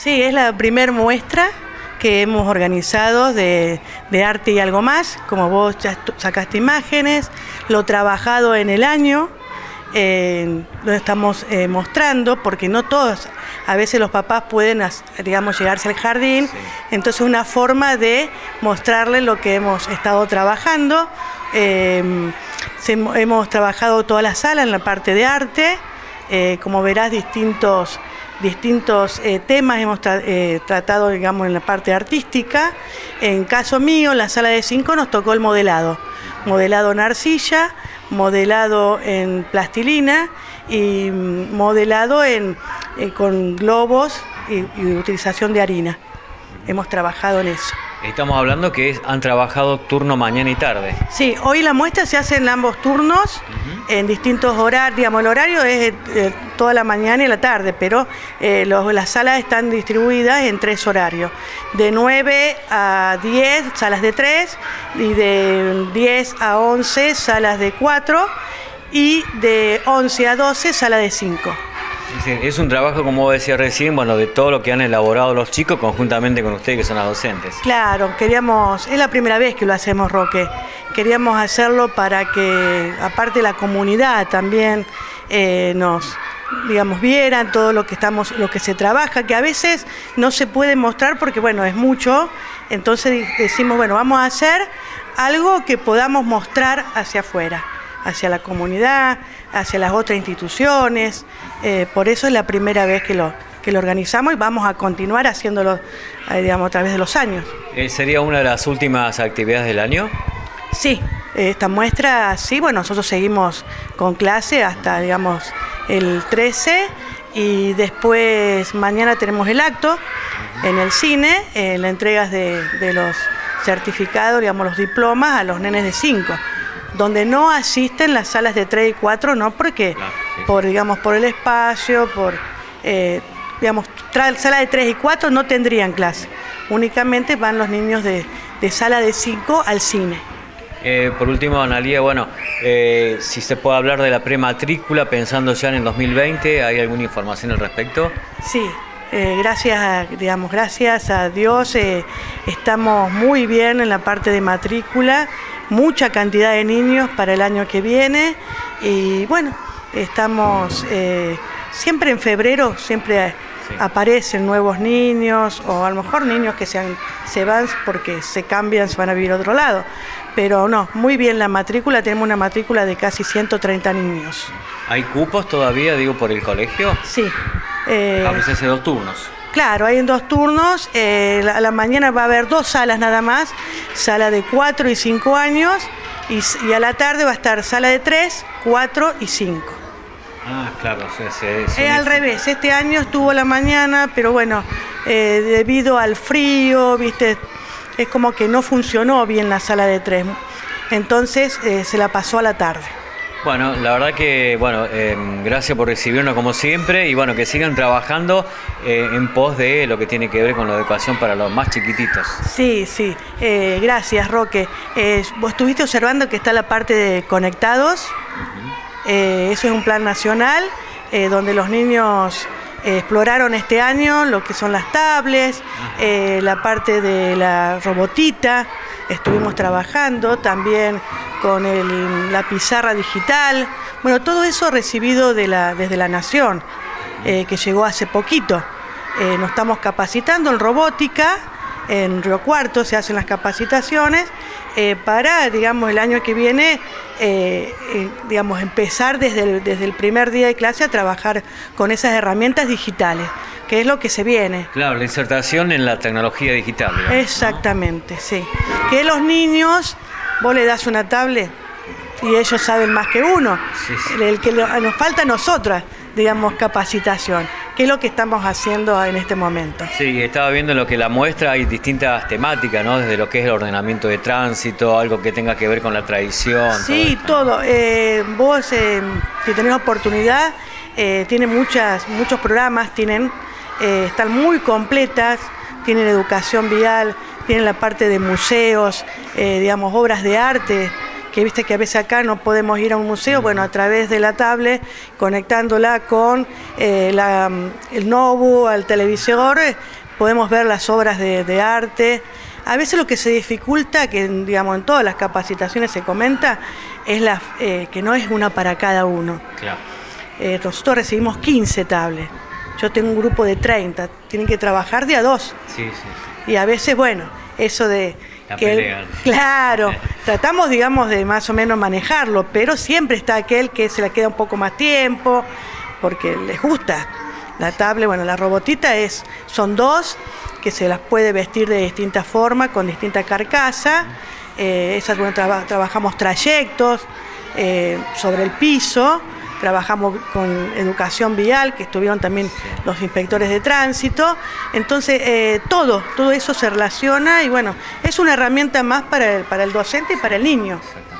Sí, es la primer muestra que hemos organizado de arte y algo más. Como vos ya sacaste imágenes, lo trabajado en el año, lo estamos mostrando, porque no todos, a veces los papás pueden, digamos, llegarse al jardín, sí. Entonces una forma de mostrarles lo que hemos estado trabajando. Hemos trabajado toda la sala en la parte de arte, como verás distintos temas hemos tratado, digamos, en la parte artística. En caso mío, la sala de 5 nos tocó el modelado en arcilla, modelado en plastilina y modelado con globos y utilización de harina. Hemos trabajado en eso. Estamos hablando que han trabajado turno mañana y tarde. Sí, hoy la muestra se hace en ambos turnos, en distintos horarios. Digamos, el horario es toda la mañana y la tarde, pero las salas están distribuidas en 3 horarios. De 9 a 10, salas de 3, y de 10 a 11, salas de 4, y de 11 a 12, sala de 5. Es un trabajo, como vos decías recién, bueno, de todo lo que han elaborado los chicos conjuntamente con ustedes, que son las docentes. Claro, es la primera vez que lo hacemos, Roque. Queríamos hacerlo para que, aparte la comunidad también nos, digamos, vieran todo lo que se trabaja, que a veces no se puede mostrar porque, bueno, es mucho. Entonces decimos, bueno, vamos a hacer algo que podamos mostrar hacia afuera, hacia la comunidad, hacia las otras instituciones. Por eso es la primera vez que lo organizamos y vamos a continuar haciéndolo, digamos, a través de los años. ¿Sería una de las últimas actividades del año? Sí, esta muestra, sí, bueno, nosotros seguimos con clase hasta, digamos, el 13, y después mañana tenemos el acto en el cine, la entrega de los certificados, digamos, los diplomas a los nenes de 5. Donde no asisten las salas de 3 y 4, no porque, digamos, por el espacio, digamos, sala de 3 y 4 no tendrían clase. Únicamente van los niños de sala de 5 al cine. Por último, Analía, bueno, si se puede hablar de la prematrícula pensando ya en el 2020, ¿hay alguna información al respecto? Sí. Gracias a Dios, estamos muy bien en la parte de matrícula, mucha cantidad de niños para el año que viene, y bueno, estamos siempre en febrero, siempre aparecen nuevos niños, o a lo mejor niños que se van porque se cambian, se van a vivir a otro lado, pero no, muy bien la matrícula, tenemos una matrícula de casi 130 niños. ¿Hay cupos todavía, digo, por el colegio? Sí. A veces en 2 turnos. Claro, hay en 2 turnos. A la mañana va a haber 2 salas nada más, sala de 4 y 5 años, y a la tarde va a estar sala de 3, 4 y 5. Ah, claro, es al revés. Este año estuvo la mañana, pero bueno, debido al frío, viste, es como que no funcionó bien la sala de 3. Entonces se la pasó a la tarde. Bueno, la verdad que, bueno, gracias por recibirnos como siempre, y bueno, que sigan trabajando en pos de lo que tiene que ver con la educación para los más chiquititos. Sí, sí, gracias, Roque. Vos estuviste observando que está la parte de conectados. Eso es un plan nacional donde los niños exploraron este año lo que son las tablets, la parte de la robotita. Estuvimos trabajando también con la pizarra digital. Bueno, todo eso recibido desde la Nación, que llegó hace poquito. Nos estamos capacitando en robótica, en Río Cuarto se hacen las capacitaciones para, digamos, el año que viene, digamos, empezar desde el primer día de clase a trabajar con esas herramientas digitales, que es lo que se viene. Claro, la insertación en la tecnología digital, digamos, exactamente, ¿no? Sí. Que los niños, vos le das una tablet y ellos saben más que uno. Sí, sí. El que nos falta a nosotras, digamos, capacitación, que es lo que estamos haciendo en este momento. Sí, estaba viendo lo que la muestra, hay distintas temáticas, ¿no? Desde lo que es el ordenamiento de tránsito, algo que tenga que ver con la tradición. Sí, todo. Vos, si tenés oportunidad, tiene muchos programas, están muy completas, tienen educación vial, tienen la parte de museos, digamos, obras de arte, que viste que a veces acá no podemos ir a un museo, bueno, a través de la tablet, conectándola con el notebook, al televisor, podemos ver las obras de arte. A veces lo que se dificulta, que digamos en todas las capacitaciones se comenta, es que no es una para cada uno. Claro. Nosotros recibimos 15 tablets. Yo tengo un grupo de 30, tienen que trabajar de a 2. Sí, sí. Y a veces, bueno, eso de... Claro, tratamos, digamos, de más o menos manejarlo, pero siempre está aquel que se le queda un poco más tiempo, porque les gusta. La tablet, bueno, la robotita son 2, que se las puede vestir de distintas formas, con distinta carcasa. Esas, bueno, trabajamos trayectos sobre el piso. Trabajamos con educación vial, que estuvieron también los inspectores de tránsito. Entonces, todo eso se relaciona y bueno, es una herramienta más para el docente y para el niño.